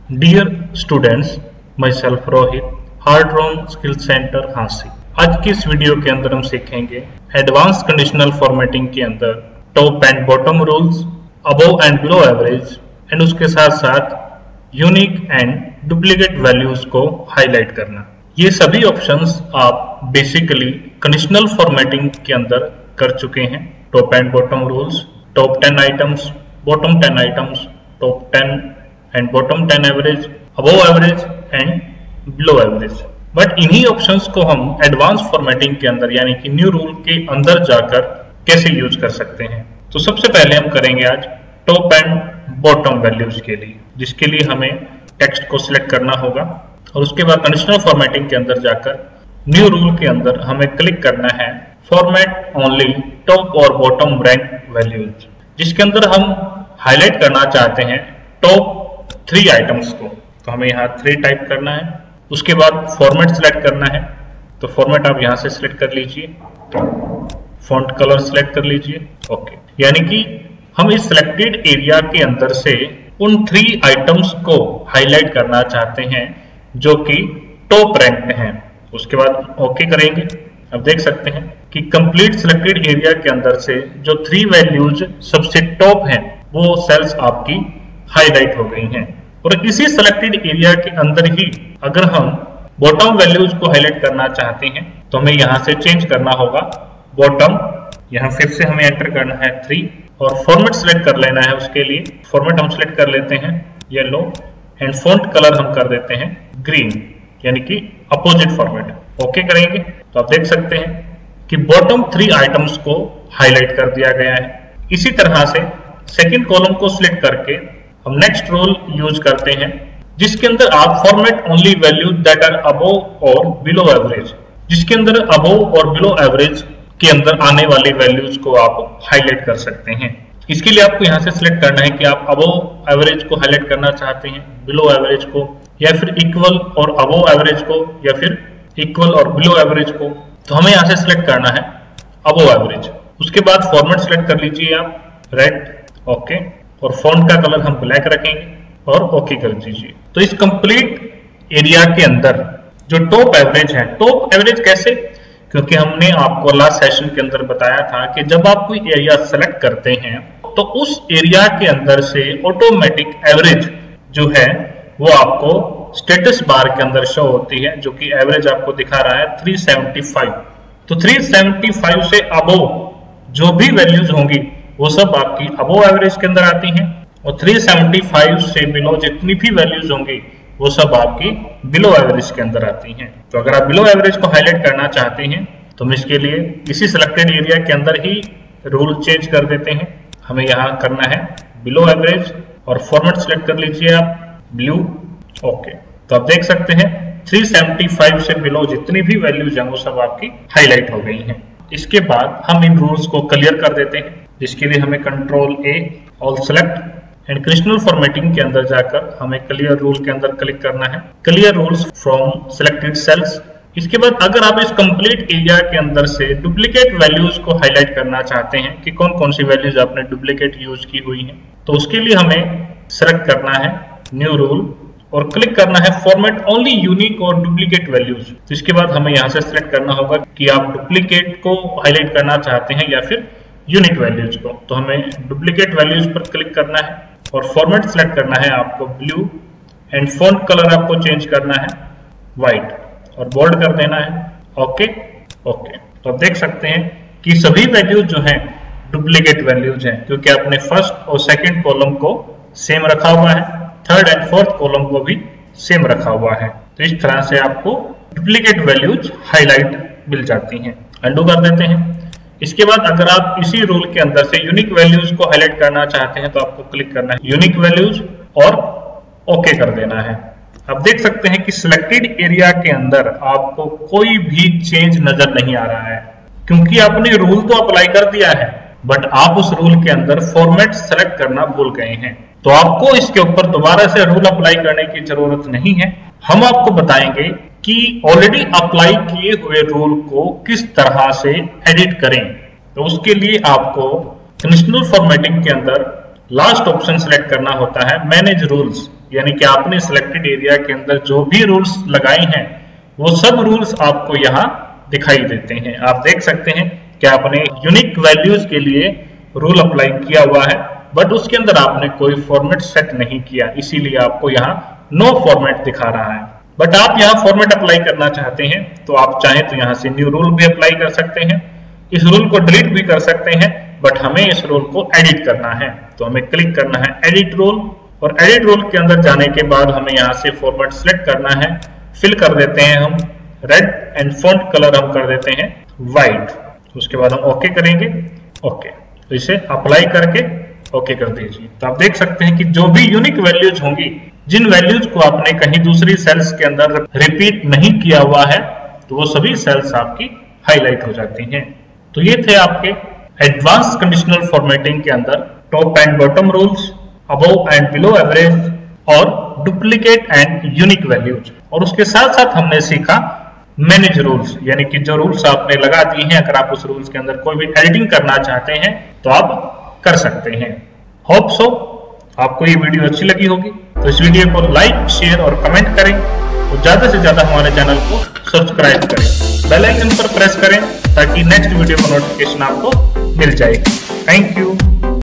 Dear students, myself Rohit, हार्ड रोन skill centre Hansi. आज की इस वीडियो के अंदर हम सीखेंगे एडवांस कंडीशनल फॉर्मेटिंग के अंदर top and bottom rules, above and below average and उसके साथ साथ यूनिक एंड डुप्लीकेट वैल्यूज को हाईलाइट करना। ये सभी ऑप्शंस आप बेसिकली कंडीशनल फॉर्मेटिंग के अंदर कर चुके हैं। Top and bottom rules, top 10 items, bottom 10 items, top 10 and bottom 10 average, above average and below average. But इन्हीं ऑप्शंस को हम एडवांस फॉर्मेटिंग के अंदर यानी कि न्यू रूल के अंदर जाकर कैसे यूज कर सकते हैं। तो सबसे पहले हम करेंगे आज टॉप एंड बॉटम वैल्यूज के लिए, जिसके लिए हमें टेक्स्ट को सिलेक्ट करना होगा और उसके बाद कंडीशनल फॉर्मेटिंग के अंदर जाकर न्यू रूल के अंदर हमें क्लिक करना है फॉर्मेट ओनली टॉप और बॉटम रैंक वैल्यूज, जिसके अंदर हम हाईलाइट करना चाहते हैं टॉप 3 आइटम्स को। तो हमें यहाँ 3 टाइप करना है। उसके बाद फॉर्मेट सिलेक्ट करना है। तो फॉर्मेट आप यहाँ से सिलेक्ट कर लीजिए, फॉन्ट कलर सिलेक्ट कर लीजिए। ओके, यानी कि हम इस सिलेक्टेड एरिया के अंदर से उन 3 आइटम्स को हाईलाइट करना चाहते हैं जो कि टॉप रैंक में हैं। उसके बाद ओके करेंगे। अब देख सकते हैं कि कंप्लीट सिलेक्टेड एरिया के अंदर से जो 3 वैल्यूज सबसे टॉप हैं वो सेल्स आपकी हाईलाइट हो गई हैं। और इसी सिलेक्टेड एरिया के अंदर ही अगर हम बॉटम वैल्यूज को हाईलाइट करना चाहते हैं तो हमें यहाँ से चेंज करना होगा बॉटम। यहाँ फिर से हमें एंटर करना है 3 और फॉर्मेट सिलेक्ट कर लेना है। उसके लिए फॉर्मेट हम सिलेक्ट कर लेते हैं येलो एंड फॉन्ट कलर हम कर देते हैं ग्रीन, यानी कि अपोजिट फॉर्मेट। ओके करेंगे तो आप देख सकते हैं कि बॉटम 3 आइटम्स को हाईलाइट कर दिया गया है। इसी तरह से सेकंड कॉलम को सिलेक्ट करके हम नेक्स्ट रूल यूज करते हैं, जिसके अंदर आप format only value that are above और बिलो एवरेज, जिसके अंदर अबव और बिलो एवरेज के अंदर आने वाली वैल्यूज को आप हाईलाइट कर सकते हैं। इसके लिए आपको यहाँ से सिलेक्ट करना है कि आप अबव एवरेज को हाईलाइट करना चाहते हैं, बिलो एवरेज को, या फिर इक्वल और अबव एवरेज को, या फिर इक्वल और बिलो एवरेज को। तो हमें यहाँ से सिलेक्ट करना है अबव एवरेज। उसके बाद फॉर्मेट सिलेक्ट कर लीजिए आप रेड, ओके, और फॉन्ट का कलर हम ब्लैक रखेंगे और ओके कर दीजिए। तो इस कंप्लीट एरिया के अंदर जो टॉप एवरेज है, टॉप एवरेज कैसे, क्योंकि हमने आपको लास्ट सेशन के अंदर बताया था कि जब आप कोई एरिया सेलेक्ट करते हैं तो उस एरिया के अंदर से ऑटोमेटिक एवरेज जो है वो आपको स्टेटस बार के अंदर शो होती है, जो कि एवरेज आपको दिखा रहा है 375। तो 375 से अबव जो भी वैल्यूज होंगी वो सब आपकी अबव एवरेज के अंदर आती हैं, और 375 से बिलो जितनी भी वैल्यूज होंगी वो सब आपकी बिलो एवरेज के अंदर आती हैं। तो अगर आप बिलो एवरेज को हाईलाइट करना चाहते हैं तो हम इसके लिए इसी सिलेक्टेड एरिया के अंदर ही रूल चेंज कर देते हैं। हमें यहाँ करना है बिलो एवरेज और फॉर्मेट सिलेक्ट कर लीजिए आप ब्लू, ओके। तो आप देख सकते हैं 375 से बिलो जितनी भी वैल्यूज हैं वो सब आपकी हाईलाइट हो गई हैं। इसके बाद हम इन रूल्स को क्लियर कर देते हैं, जिसके लिए हमें control A all select and conditional formatting के अंदर जाकर हमें क्लियर रूल के अंदर क्लिक करना है, clear rules from selected cells. इसके बाद अगर आप इस कंप्लीट एरिया के अंदर से डुप्लीकेट वैल्यूज को हाईलाइट करना चाहते हैं कि कौन कौन सी वैल्यूज आपने डुप्लीकेट यूज की हुई हैं, तो उसके लिए हमें सेलेक्ट करना है न्यू रूल और क्लिक करना है फॉर्मेट ओनली यूनिक और डुप्लीकेट वैल्यूज। तो इसके बाद हमें यहाँ से सिलेक्ट करना होगा कि आप डुप्लीकेट को हाईलाइट करना चाहते हैं या फिर यूनिक वैल्यूज को। तो हमें डुप्लीकेट वैल्यूज पर क्लिक करना है और फॉर्मेट सिलेक्ट करना है आपको ब्लू एंड फॉन्ट कलर आपको चेंज करना है व्हाइट और बोल्ड कर देना है, ओके ओके। तो आप देख सकते हैं कि सभी वैल्यूज जो हैं डुप्लीकेट वैल्यूज हैं, क्योंकि आपने फर्स्ट और सेकंड कॉलम को सेम रखा हुआ है, थर्ड एंड फोर्थ कॉलम को भी सेम रखा हुआ है। तो इस तरह से आपको डुप्लीकेट वैल्यूज हाईलाइट मिल जाती हैं। अंडू कर देते हैं। इसके बाद अगर आप इसी रूल के अंदर से यूनिक वैल्यूज को हाईलाइट करना चाहते हैं तो आपको क्लिक करना है यूनिक वैल्यूज और ओके कर देना है। आप देख सकते हैं कि सिलेक्टेड एरिया के अंदर आपको कोई भी चेंज नजर नहीं आ रहा है, क्योंकि आपने रूल तो अप्लाई कर दिया है बट आप उस रूल के अंदर फॉर्मेट सेलेक्ट करना भूल गए हैं। तो आपको इसके ऊपर दोबारा से रूल अप्लाई करने की जरूरत नहीं है। हम आपको बताएंगे कि ऑलरेडी अप्लाई किए हुए रूल को किस तरह से एडिट करें। तो उसके लिए आपको कंडीशनल फॉर्मेटिंग के अंदर लास्ट ऑप्शन सिलेक्ट करना होता है मैनेज रूल्स, यानी कि आपने सिलेक्टेड एरिया के अंदर जो भी रूल्स लगाए हैं वो सब रूल्स आपको यहाँ दिखाई देते हैं। आप देख सकते हैं कि आपने यूनिक वैल्यूज के लिए रूल अप्लाई किया हुआ है, बट उसके अंदर आपने कोई फॉर्मेट सेट नहीं किया, इसीलिए आपको यहाँ नो फॉर्मेट दिखा रहा है। बट आप यहाँ फॉर्मेट अप्लाई करना चाहते हैं तो आप चाहें तो यहाँ से न्यू रूल भी अप्लाई कर सकते हैं, इस रूल को डिलीट भी कर सकते हैं, बट हमें इस रूल को एडिट करना है तो हमें क्लिक करना है एडिट रूल, और एडिट रूल के अंदर जाने के बाद हमें यहाँ से फॉर्मेट सिलेक्ट करना है, फिल कर देते हैं हम रेड एंड फॉन्ट कलर हम कर देते हैं व्हाइट, उसके बाद हम ओके करेंगे। ओके, तो इसे अप्लाई करके ओके कर दीजिए। तो आप देख सकते हैं कि जो भी यूनिक वैल्यूज होंगी, जिन वैल्यूज को आपने कहीं दूसरी सेल्स के अंदर रिपीट नहीं किया हुआ है, तो वो सभी सेल्स आपकी हाईलाइट हो जाती हैं। तो ये थे आपके एडवांस कंडीशनल फॉर्मेटिंग के अंदर top and bottom rules, above and below average और डुप्लीकेट एंड यूनिक वैल्यूज। और उसके साथ साथ हमने सीखा मैनेज रूल्स, यानी कि जो रूल्स आपने लगा दिए हैं, अगर आप उस रूल्स के अंदर कोई भी एडिटिंग करना चाहते हैं तो आप कर सकते हैं। होप सो आपको ये वीडियो अच्छी लगी होगी, तो इस वीडियो को लाइक, शेयर और कमेंट करें और ज्यादा से ज्यादा हमारे चैनल को सब्सक्राइब करें, बेल आइकन पर प्रेस करें ताकि नेक्स्ट वीडियो का नोटिफिकेशन आपको मिल जाए। Thank you.